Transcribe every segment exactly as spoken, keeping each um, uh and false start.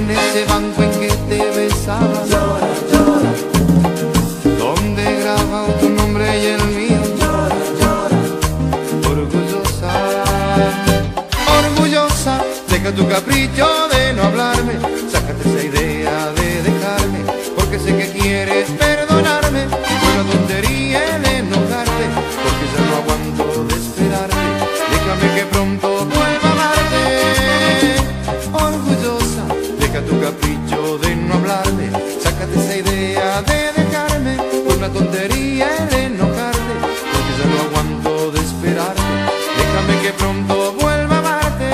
en ese banco en que te besaba, Llora, llora, donde grabado tu nombre y el mío. llora, llora, Orgullosa, orgullosa, deja tu capricho de no hablarme, sácate esa idea de dejarme, porque sé que quieres perdonarme. Fue una tontería el enojarte, porque ya no aguanto de esperarte. Déjame que pronto vuelva a amarte. Orgullosa, deja tu capricho de no hablarme, sácate esa idea de dejarme. Fue una tontería el enojarte, porque ya no aguanto de esperarte. Déjame que pronto vuelva a amarte.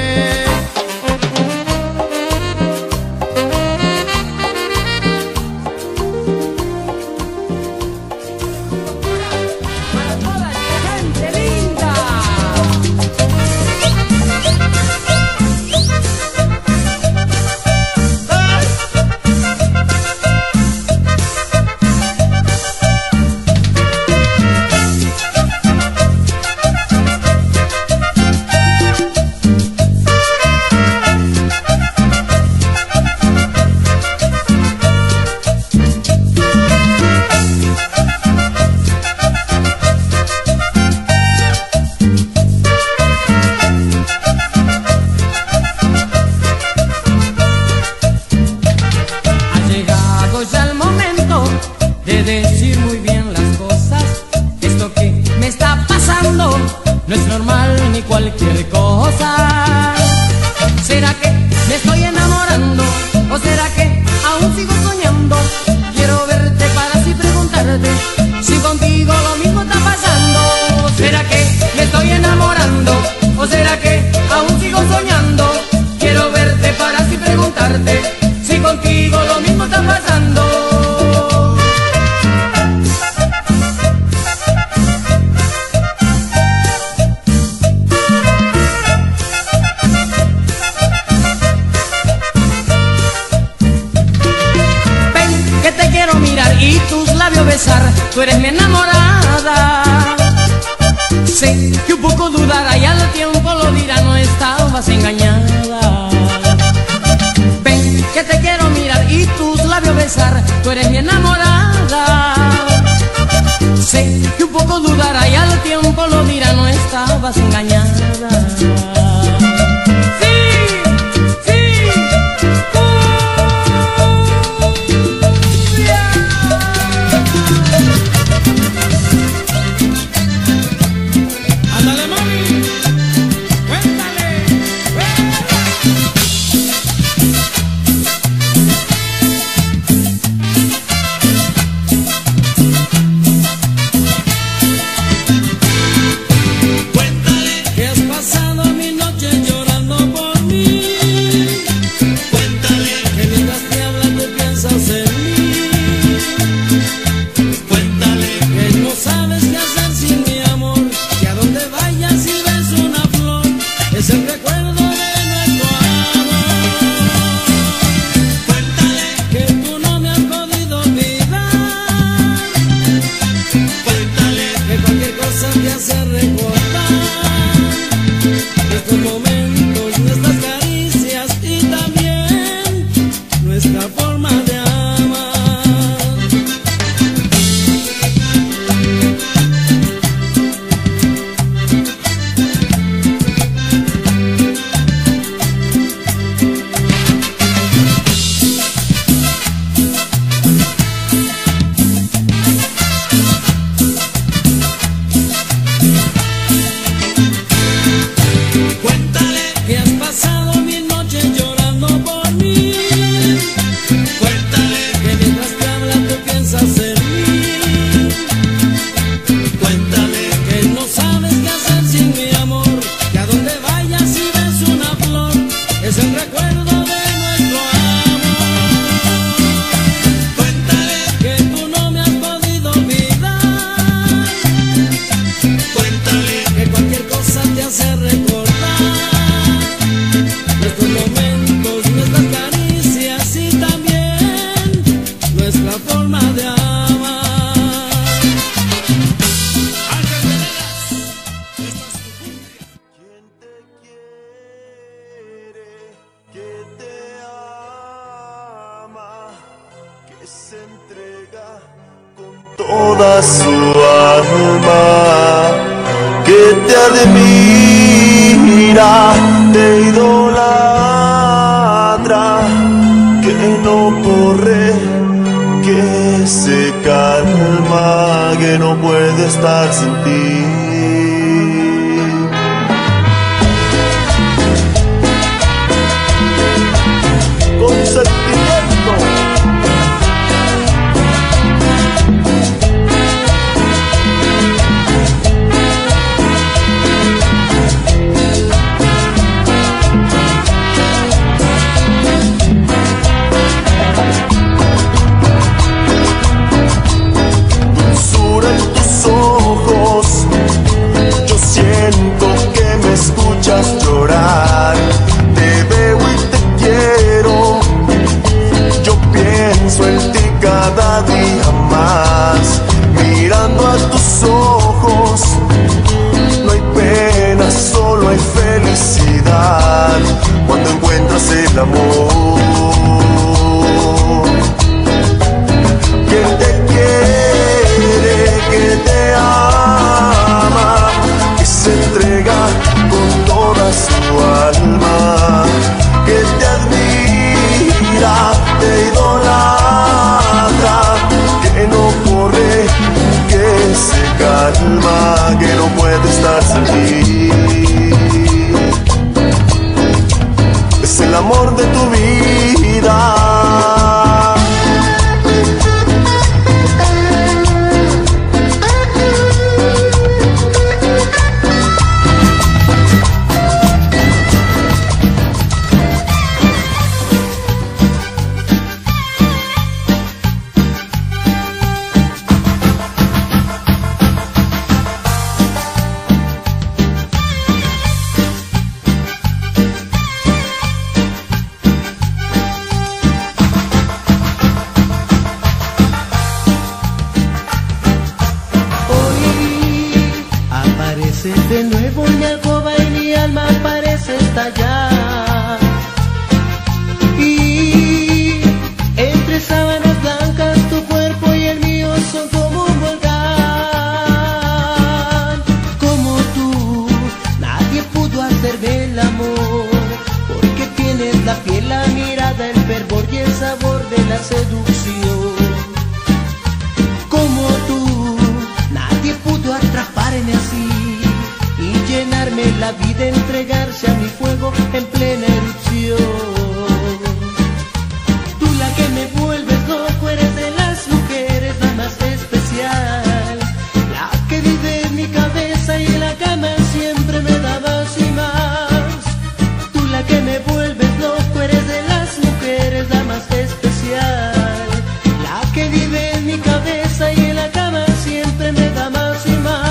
Para toda esta gente linda. Ha llegado ya el momento de decir muy bien las cosas. Esto que me está pasando no es normal ni cualquier cosa. ¿Será que me estoy enamorando? ¿O será que aún sigo soñando? Quiero verte para así preguntarte si contigo lo mismo está pasando. ¿Será que me estoy enamorando? ¿O será que aún sigo soñando? Quiero verte para así preguntarte si contigo lo mismo está pasando. Ven que te quiero mirar y tus labios besar. Tú eres mi enamorada. Sé que un poco dudará y al tiempo lo dirá, no estabas engañada. Ven que te quiero mirar y tus labios besar. Tú eres mi enamorada. Sé que un poco dudará y al tiempo lo dirá, no estabas engañada. Sí, sí, cumbia. Ándale, mami, cuéntale. Cuéntale que toda su alma, que te admira, te idolatra, que no corre, que se calma, que no puede estar sin ti. Con sentimiento. Llorar, te veo y te quiero, yo pienso en ti cada día más, mirando a tus ojos, no hay pena, solo hay felicidad, cuando encuentras el amor, que te quiere, que te ama, que se entrega con toda su alma, que te admira, te idolatra, que no corre, que se calma, que no puede estar sin ti. Es el amor de tu vida. De nuevo mi alcoba y mi alma parece estallar, y entre sábanas blancas tu cuerpo y el mío son como un volcán. Como tú, nadie pudo hacerme el amor, porque tienes la piel, la mirada, el fervor y el sabor de la seducción. Como tú, nadie pudo atraparme así y llenarme la vida, entregarse a mi fuego en plena erupción. Tú la que me vuelves loco, eres de las mujeres la más especial, la que vive en mi cabeza y en la cama siempre me da más y más. Tú la que me vuelves loco, eres de las mujeres la más especial, la que vive en mi cabeza y en la cama siempre me da más y más.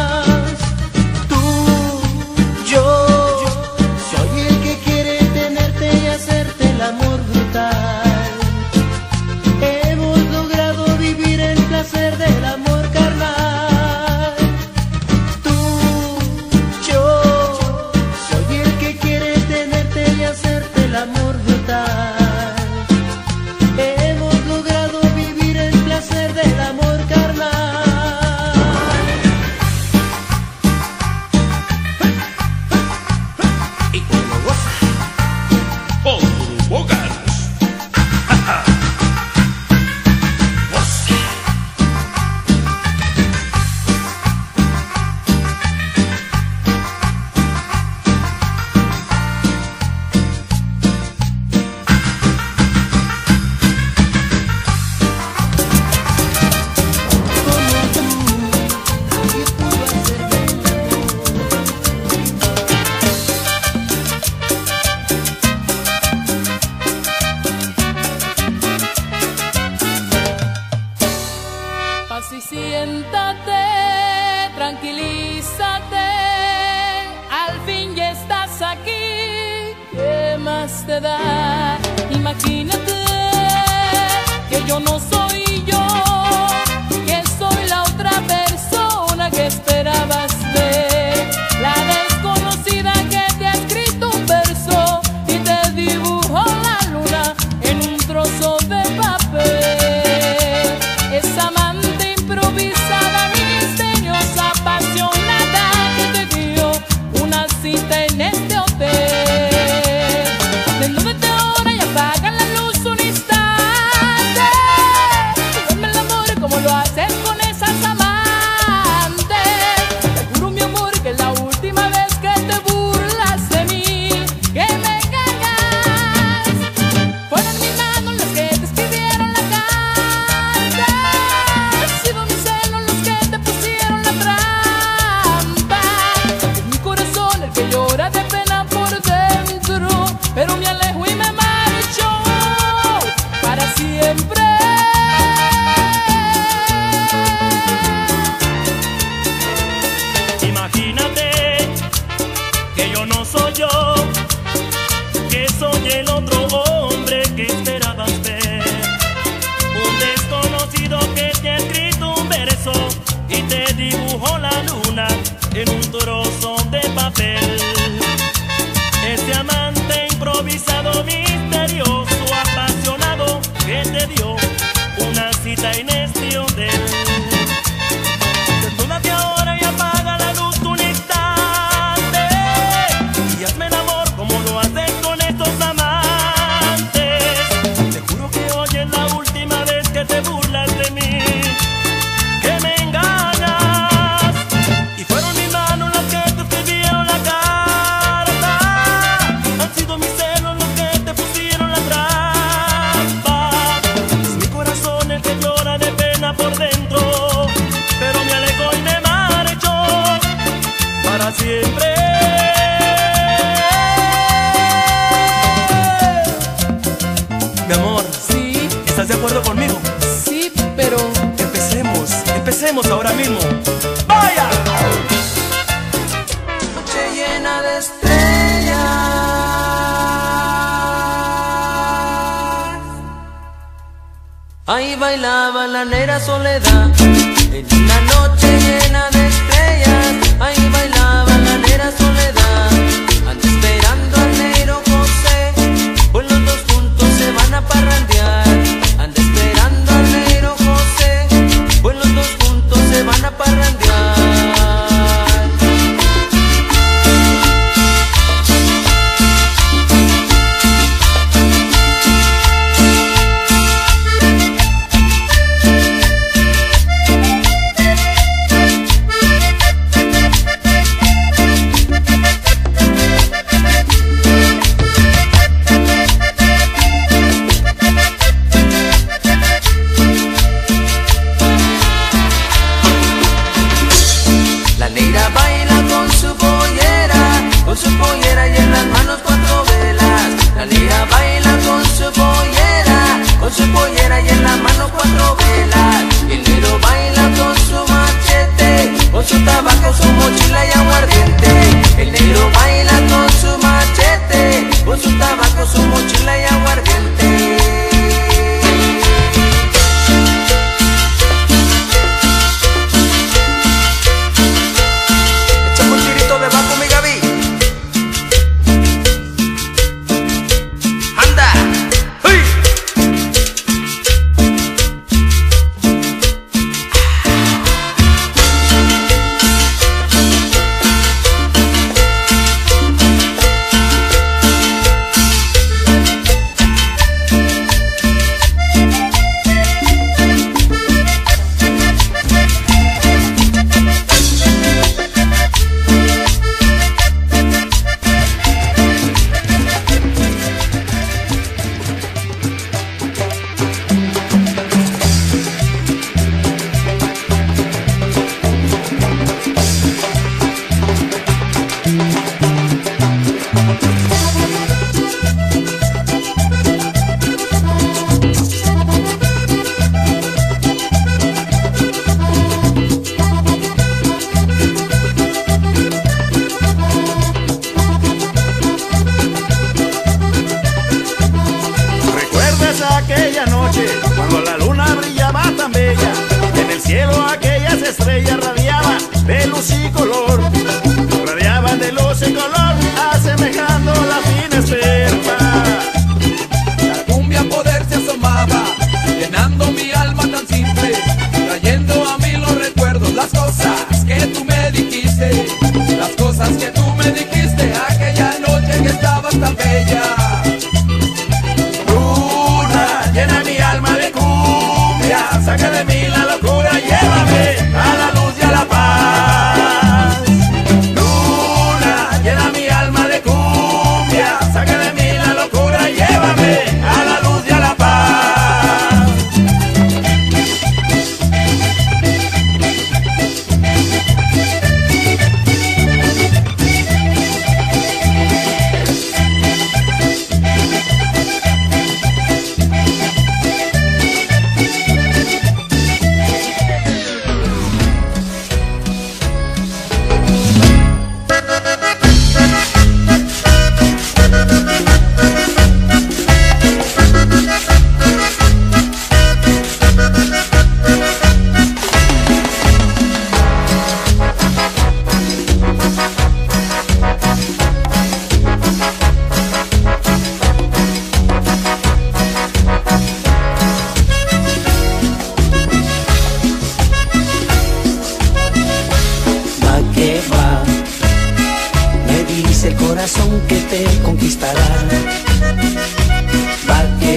Del amor carnal, tú, yo, soy el que quiere tenerte y hacerte el amor brutal. Hemos logrado vivir el placer del amor carnal. Y cuando goza, pon tus bocas. Así siéntate, tranquilízate, al fin ya estás aquí, ¿qué más te da? Imagínate que yo no soy yo, que soy la otra persona que esperabas ver, la desconocida que te ha escrito un verso y te dibujó la luna en un trozo de papel. Esa amante improvisa hotel. Ese amante improvisado, misterioso, apasionado, que te dio una cita en este hotel. Desnúdate ahora y apaga la luz un instante y hazme el amor como lo haces con estos amantes. Te juro que hoy es la última vez que te burlas de mí, que me engañas. Y fueron mis manos las que te escribieron la carta, han sido mis celos los que te pusieron la trampa. Es mi corazón el que llora de pena por dentro, pero me alejó y me marchó para siempre. Mi amor, Sí, ¿estás de acuerdo conmigo? sí, pero Empecemos, empecemos ahora mismo. ¡Vaya! Noche llena de estrellas, ahí bailaba la negra Soledad. En una noche llena de estrellas, ahí bailaba la negra Soledad. Anda esperando al negro José, pues los dos juntos se van a parrandear. Anda esperando al negro José, pues los dos juntos se van a parrandear. La negra baila con su pollera, con su pollera y en las manos cuatro velas. La negra baila con su pollera, con su pollera y en las manos cuatro velas. Y el negro baila con su machete, con su tabaco, su mochila y aguardiente. El negro baila con su machete, con su tabaco, su mochila y aguardiente. Échame un tirito debajo, mi Gaby. ¡Anda! ¡Uy! ¿Recuerdas aquella noche cuando la luna brillaba tan bella? En el cielo aquellas estrellas radiaban de luz y color, radiaban de luz y color, asemejando la fina esperma. La cumbia poder se asomaba, llenando mi alma tan simple, trayendo a mí los recuerdos, las cosas que tú me dijiste, las cosas que tú me dijiste aquella noche que estabas tan bella. Luna, llena mi alma de cumbia, saca de mí la locura, llévame a la luz y a la paz. Luna, llena mi alma de cumbia, saca de mí la locura, llévame a la luz y a la paz.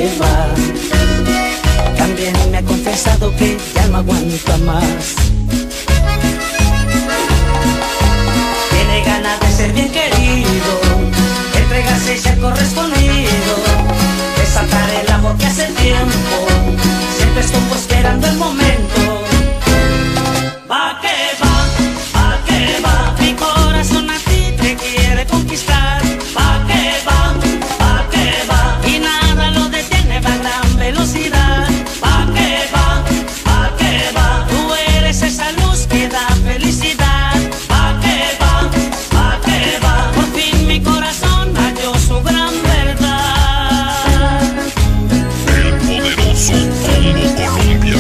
qué va? También me ha confesado que ya no aguanta más. Tiene ganas de ser bien querido, entregarse y ser correspondido, de saltar el amor que hace tiempo siempre estuvo esperando el momento. Va que va, va que va, mi corazón a ti te quiere conquistar. Va que va, va que va, y nada lo detiene, va a gran velocidad. Va que va, va que va, tú eres esa luz que da felicidad. Va que va, va que va, por fin mi corazón halló su gran verdad. El poderoso Combo Colombia.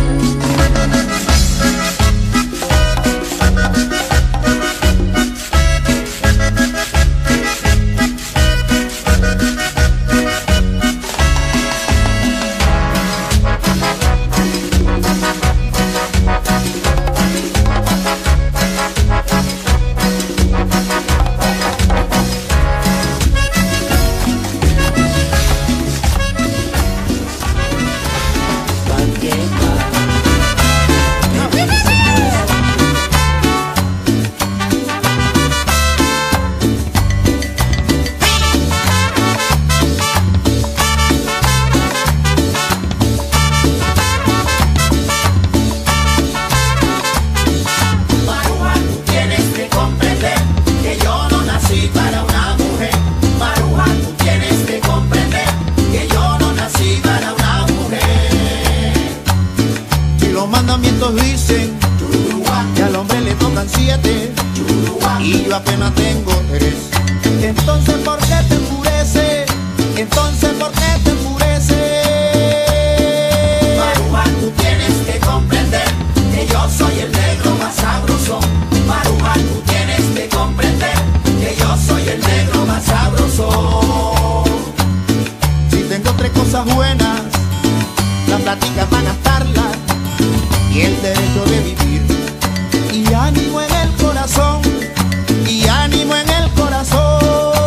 Dicen que al hombre le tocan siete y yo apenas tengo tres. Entonces ¿por qué te enfurece? Entonces ¿por qué te enfurece? Maruja, tú tienes que comprender que yo soy el negro más sabroso. Maruja, tú tienes que comprender que yo soy el negro más sabroso. Si tengo tres cosas buenas, las pláticas van a gastarlas y el derecho de vivir, y ánimo en el corazón, y ánimo en el corazón.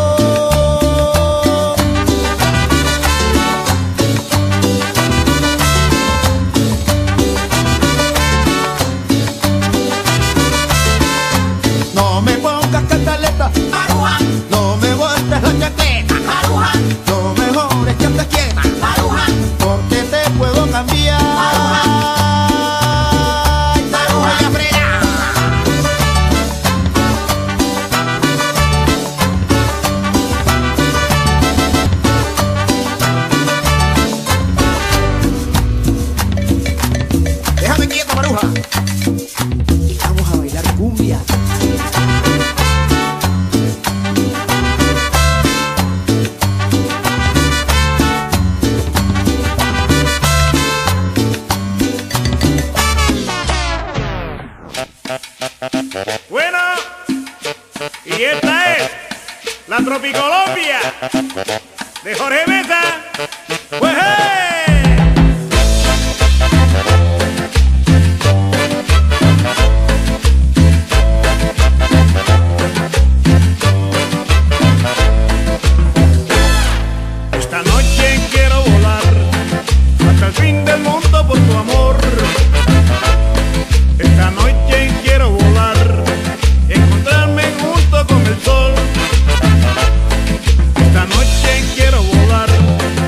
No me pongas cantaleta, Maruja, no me vueltas la chaqueta, Maruja, lo mejor es que andes quieta, Maruja, porque te puedo cambiar. Maruja. Déjame quieto, Maruja, y vamos a bailar cumbia. Bueno, y esta es la Tropicolombia de Jorge Mesa. Pues, ¡hey! Esta noche quiero volar hasta el fin del mundo por tu amor. Esta noche quiero volar, encontrarme junto con el sol. Esta noche quiero volar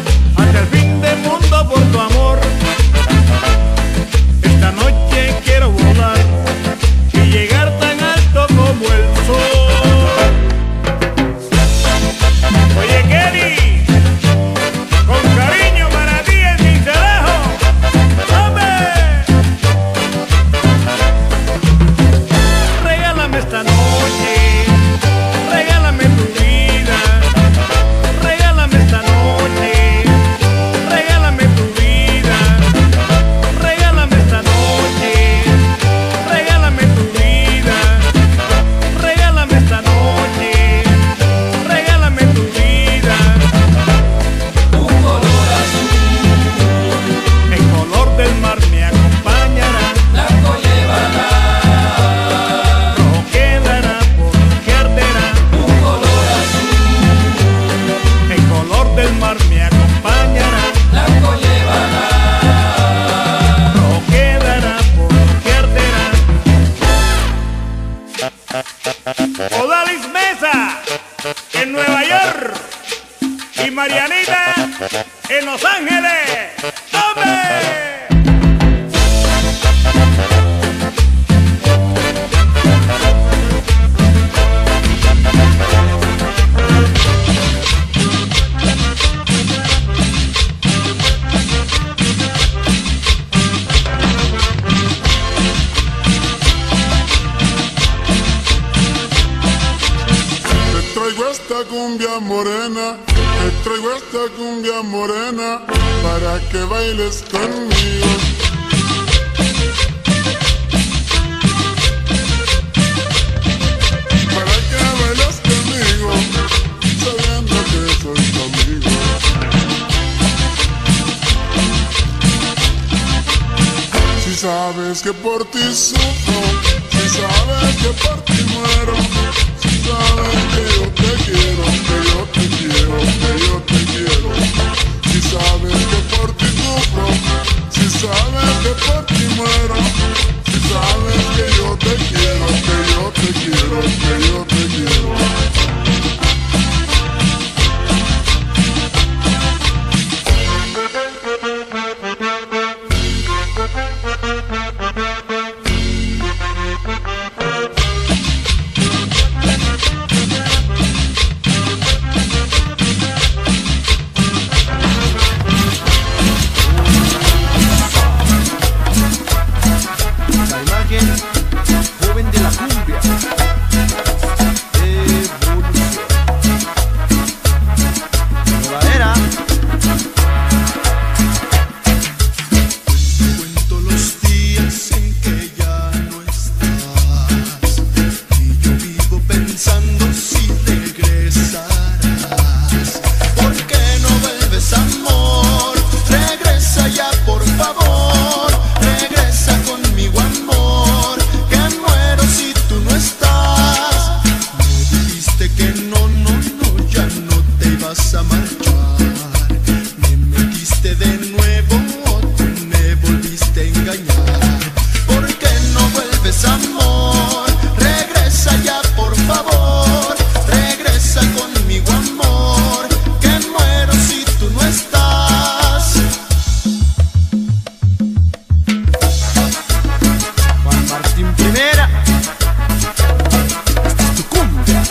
Cumbia morena, te traigo esta cumbia morena para que bailes conmigo. Para que bailes conmigo, sabiendo que soy tu amigo. Si sabes que por ti sufro, si sabes que por ti muero, si sabes que yo te quiero, que yo te quiero, que yo te quiero. Si sabes que por ti sufro, si sabes que por ti muero, si sabes que yo te quiero, que yo te quiero, que yo te quiero. Joven de la cumbia, evolución, nueva era. Cuento los días en que ya no estás y yo vivo pensando si regresarás. ¿Por qué no vuelves, amor? Regresa ya, por favor. Regresa conmigo, amor. A marchar, me metiste de nuevo, tú me volviste a engañar. ¿Por qué no vuelves, amor? Regresa ya, por favor. Regresa conmigo, amor, que muero si tú no estás. Juan Martín Primera, esta es tu cumbia.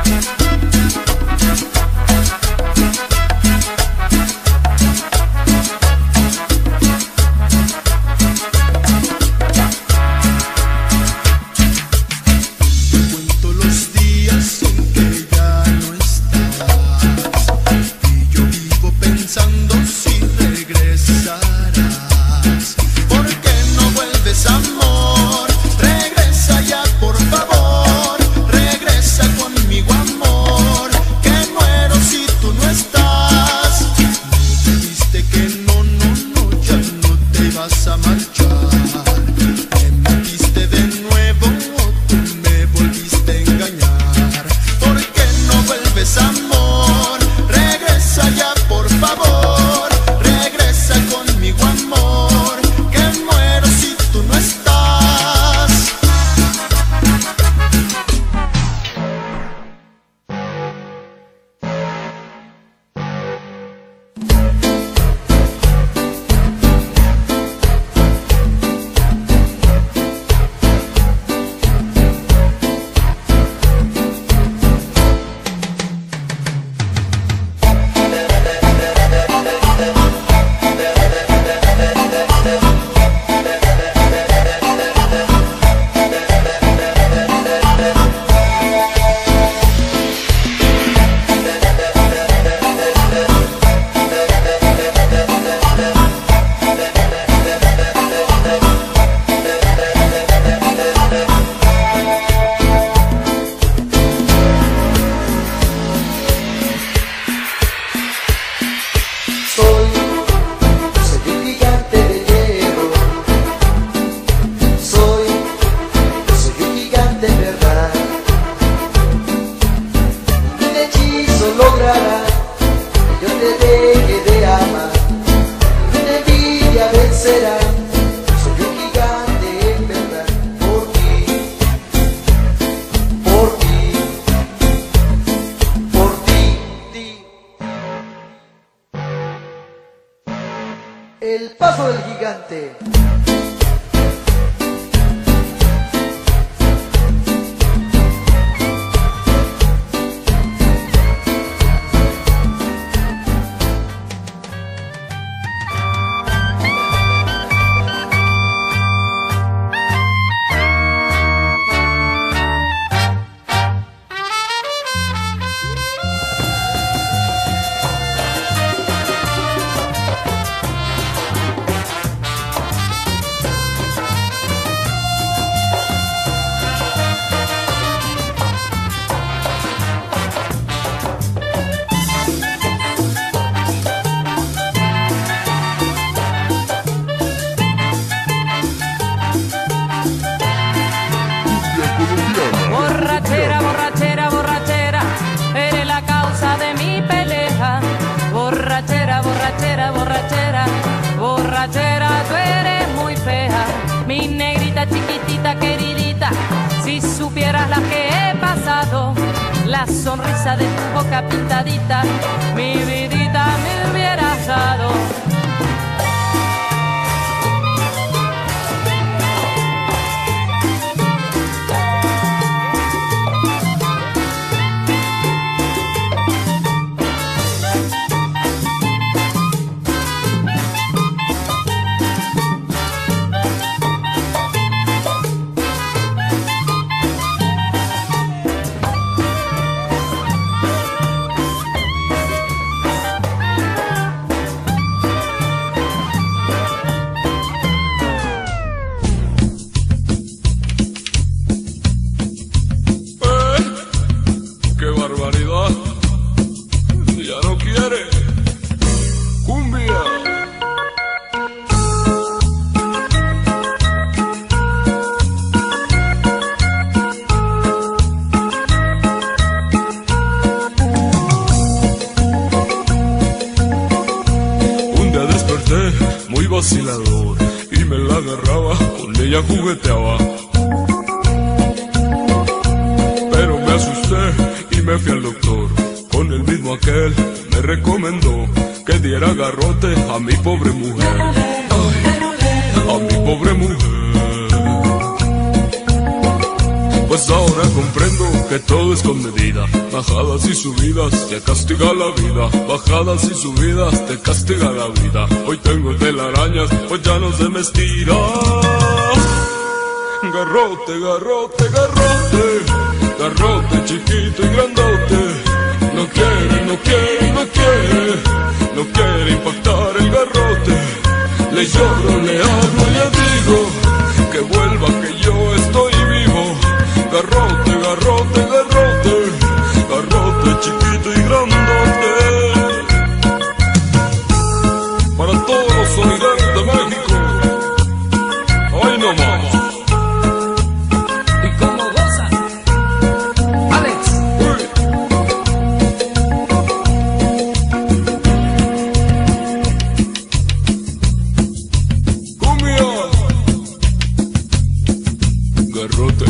A marchar, me metiste de nuevo, tú me volviste a engañar. ¿Por qué no vuelves, amor? Regresa ya, por favor. Regresa conmigo, amor, que muero si tú no estás. El paso del gigante. Borrachera, borrachera, borrachera, eres la causa de mi pelea. Borrachera, borrachera, borrachera, borrachera, tú eres muy fea. Mi negrita chiquitita queridita, si supieras las que he pasado, la sonrisa de tu boca pintadita, mi vidita me hubieras dado. Muy vacilador y me la agarraba, con ella jugueteaba. Pero me asusté y me fui al doctor, con el mismo aquel me recomendó que diera garrote a mi pobre mujer. Ay, a mi pobre mujer. Pues ahora comprendo que todo es con medida. Bajadas y subidas te castiga la vida. Bajadas y subidas te castiga la vida. Hoy tengo telarañas, pues ya no se me estira. Garrote, garrote, garrote, garrote chiquito y grandote. No quiere, no quiere, no quiere, no quiere impactar el garrote. Le lloro, le hablo, le digo que vuelva, que yo estoy vivo. Garrote, garrote, garrote, garrote chiquito y grandote. Para todos los solidarios de México, hoy no más. ¿Y cómo goza? Alex. Uy. Cumbia. Garrote.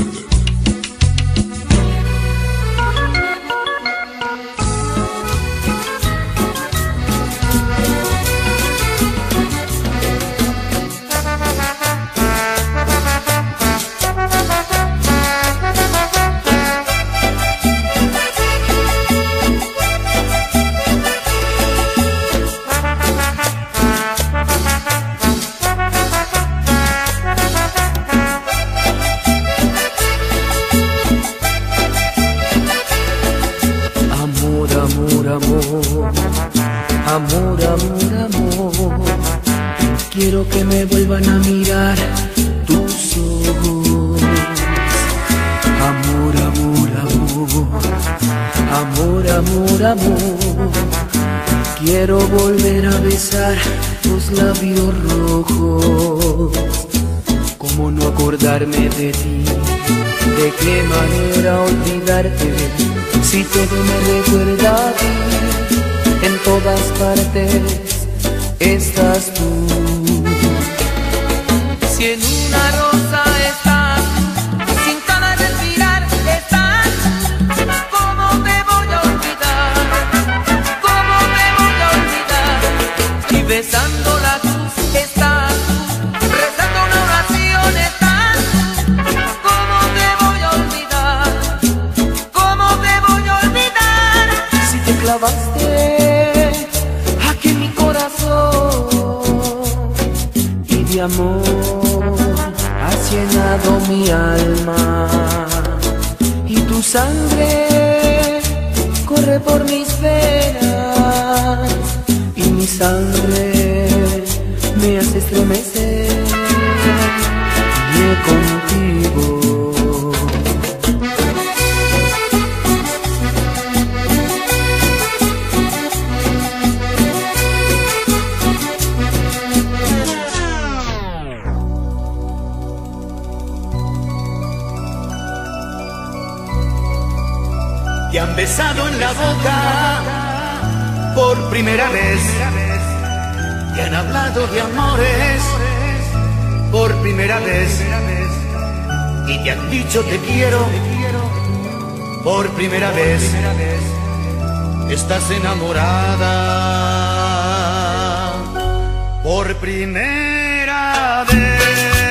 Amor, amor, amor, quiero que me vuelvan a mirar tus ojos. Amor, amor, amor, amor, amor, amor, quiero volver a besar tus labios rojos. ¿Cómo no acordarme de ti? ¿De qué manera olvidarte? Si todo me recuerda a ti. En todas partes estás tú. Si en una rosa estás, sin ganas de respirar estás, ¿cómo te voy a olvidar? ¿Cómo te voy a olvidar? Y besando la cruz amor has llenado mi alma y tu sangre corre por mis venas y mi sangre me hace estremecer y contigo. Te han besado en la boca por primera vez. Te han hablado de amores por primera vez. Y te han dicho te quiero por primera vez. Estás enamorada por primera vez.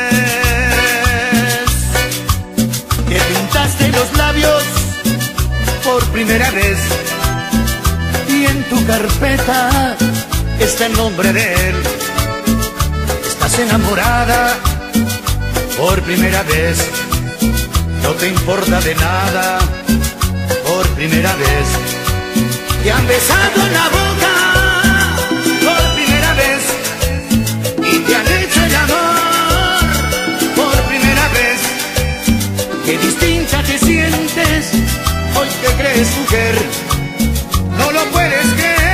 Te pintaste los labios por primera vez y en tu carpeta está el nombre de él. Estás enamorada por primera vez, no te importa de nada por primera vez. Te han besado en la boca por primera vez y te han hecho el amor por primera vez. Qué distinta te sientes, hoy te crees mujer, no lo puedes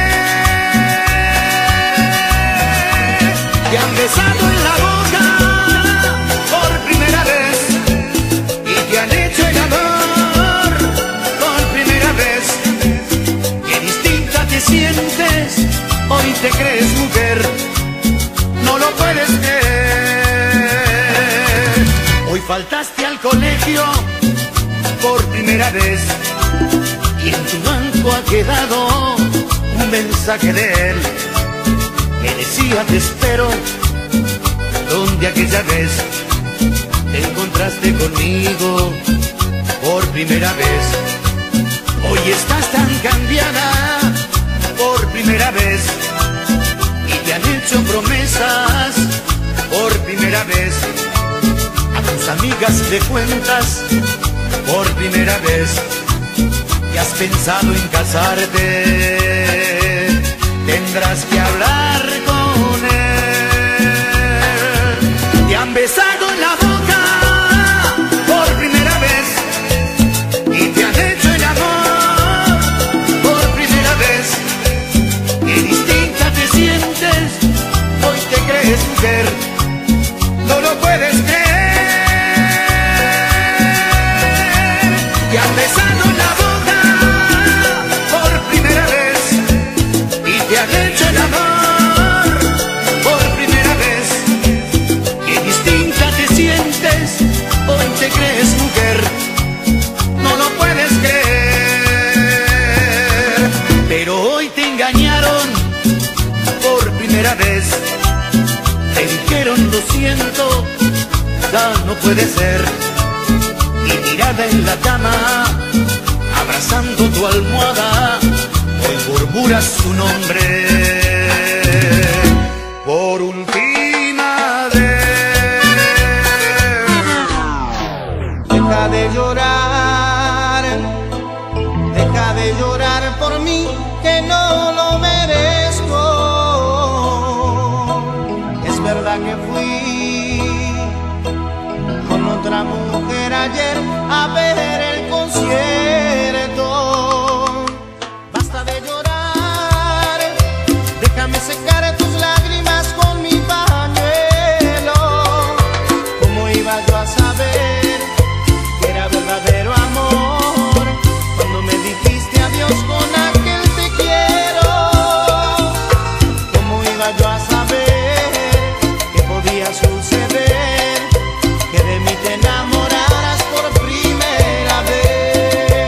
creer. Te han besado en la boca por primera vez y te han hecho el amor por primera vez. Qué distinta te sientes, hoy te crees mujer, no lo puedes creer. Hoy faltaste al colegio por primera vez y en tu banco ha quedado un mensaje de él que decía te espero donde aquella vez te encontraste conmigo por primera vez. Hoy estás tan cambiada por primera vez y te han hecho promesas por primera vez. A tus amigas le cuentas por primera vez que has pensado en casarte, tendrás que hablar con él. Te han besado en la boca por primera vez y te han hecho el amor por primera vez. Qué distinta te sientes, hoy te crees mujer, no lo puedes creer. Te han besado en la boca por primera vez y te han hecho el amor por primera vez. Qué distinta te sientes, hoy te crees mujer, no lo puedes creer. Pero hoy te engañaron por primera vez, te dijeron lo siento, ya no puede ser. Y tirada en la cama, abrazando tu almohada, hoy murmuras su nombre por última vez. Deja de llorar, deja de llorar por mí, que no lo merezco. Es verdad que fui con otra mujer ayer a ver el concierto. Basta de llorar, déjame secar tus lágrimas con mi pañuelo. ¿Cómo iba yo a saber que era verdadero amor cuando me dijiste adiós con aquel te quiero? ¿Cómo iba yo a saber que podía suceder que de mí te enamoraras por primera vez?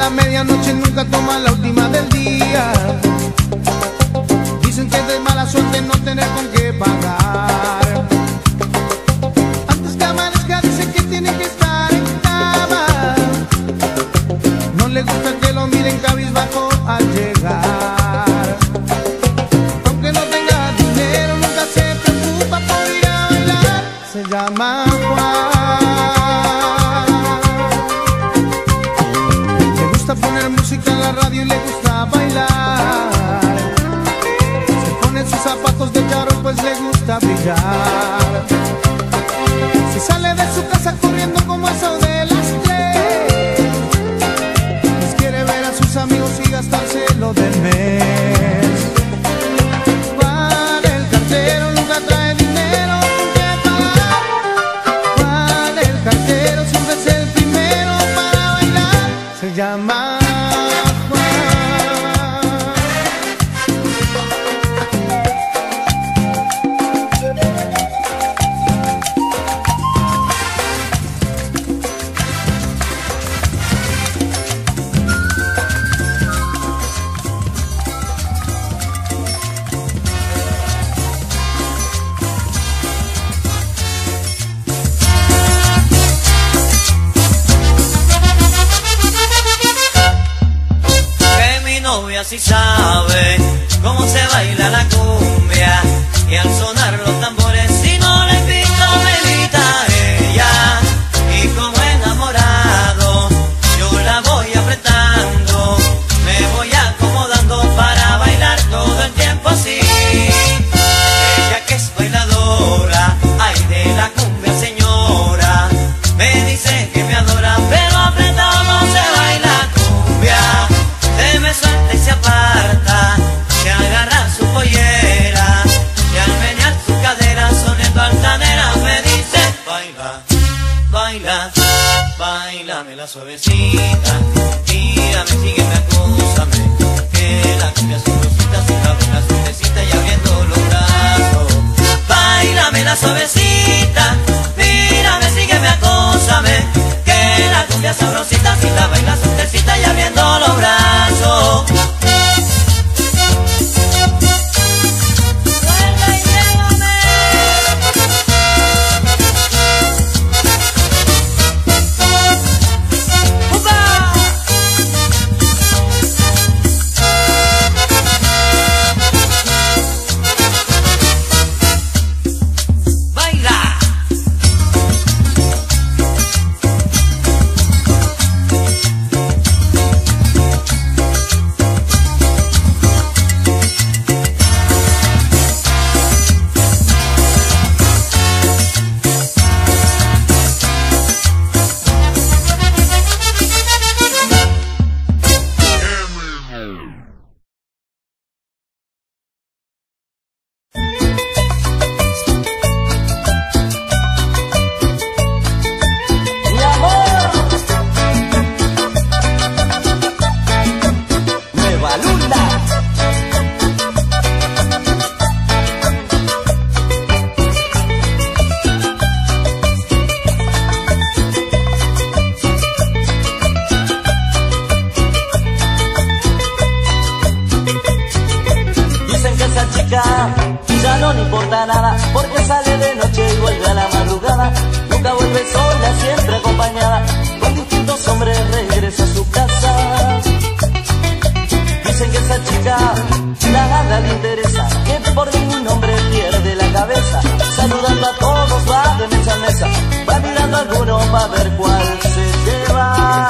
la medianoche nunca toma la última del día. Dicen que es de mala suerte no tener con qué pagar. Antes que amanezca dicen que tiene que estar en cama. No le gusta que lo miren cabizbajo al llegar. Aunque no tenga dinero nunca se preocupa por ir a bailar. Se llama Juan. Le gusta poner música en la radio y le gusta bailar. Se pone sus zapatos de charol pues le gusta brillar. Si sale de su casa corriendo como eso de las tres, pues quiere ver a sus amigos y gastárselo del mes. Juan el cartero nunca trae dinero con qué pagar. Juan el cartero siempre es el primero para bailar. Se llama si sabe cómo se baila la cumbia y al sonar los tambores si no la invito me invita ella y como enamorado yo la voy apretando, me voy acomodando para bailar todo el tiempo así. Ella que es bailadora, ay de la cumbia señora, me dice que me adora pero apretado no se baila cumbia. Se me suelta y se aparta, se agarra su pollera y al menear su cadera sonando altanera me dice baila, baila, bailame la suavecita, tírame, sígueme, acúsame, que la cumbia son rositas y la suavecita y abriendo los brazos. Bailame la suavecita, mírame, sígueme, acúsame, que la cumbia sabrosita si la baila suavecita y abriendo los brazos. Ya no le importa nada porque sale de noche y vuelve a la madrugada. Nunca vuelve sola, siempre acompañada. Con distintos hombres regresa a su casa. Dicen que esa chica nada le interesa, que por ningún hombre pierde la cabeza. Saludando a todos va de mesa a mesa, va mirando a alguno para ver cuál se lleva.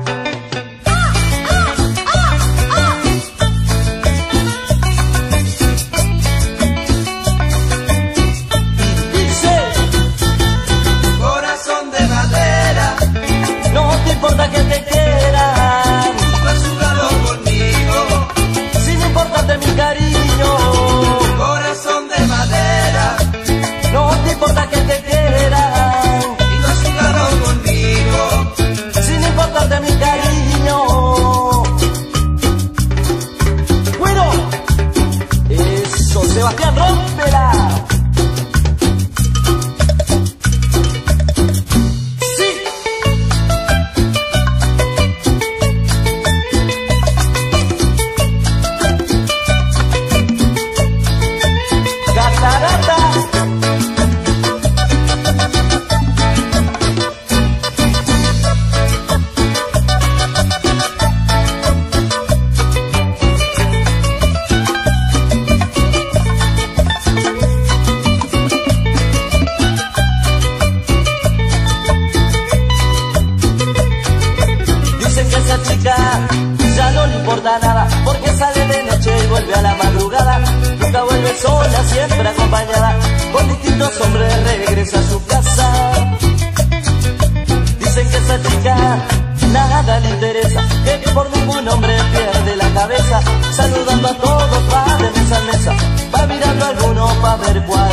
No importa que te quieran, vas a jugarlo conmigo, sin importarte mi cariño. Corazón de madera, no te importa que te quieran, y vas a jugarlo conmigo. chica ya no le importa nada, porque sale de noche y vuelve a la madrugada. Nunca vuelve sola, siempre acompañada, con distintos hombres regresa a su casa. Dicen que esa chica nada le interesa, que por ningún hombre pierde la cabeza, saludando a todos va de mesa en mesa, va mirando a alguno para ver cuál